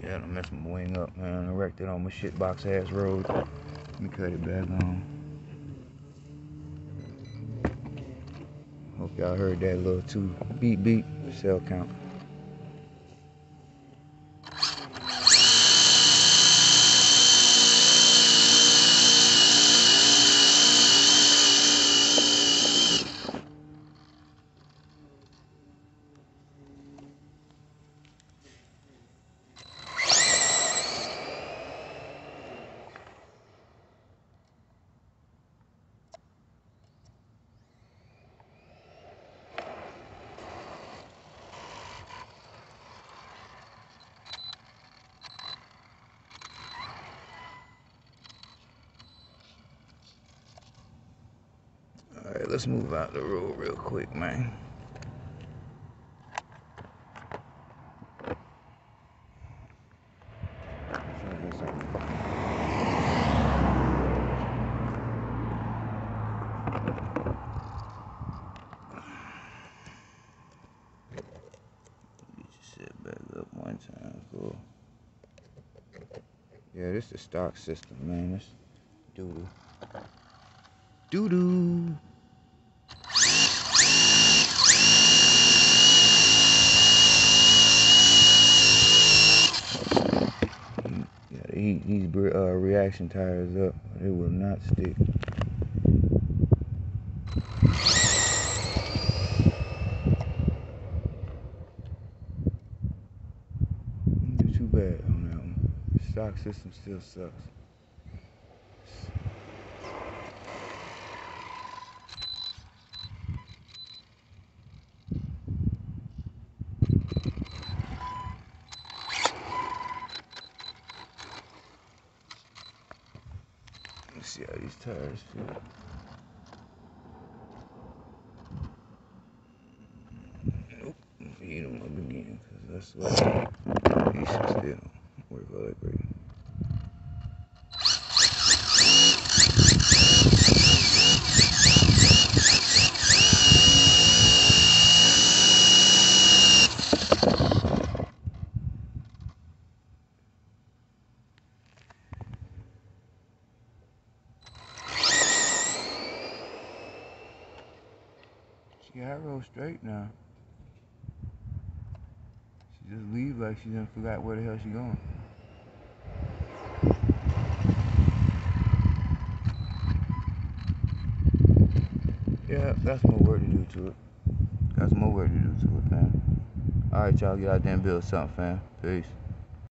Yeah, I messed my wing up, man. I wrecked it on my shitbox ass road. Let me cut it back on. Hope y'all heard that little two beep beep cell count. Alright, let's move out the road real quick, man. Sit back up one time, cool. Yeah, this is the stock system, man. This doo-doo. Doo-doo. Yeah, to heat these reaction tires up. They will not stick. Didn't do too bad on that one. The stock system still sucks. Let's see how these tires feel. Nope, heat them up again, because that's what these should still work all that great. She got her road straight now. She just leave like she done forgot where the hell she going. Yeah, that's more work to do to it. Got some more work to do to it, fam. Alright, y'all, get out there and build something, fam. Peace.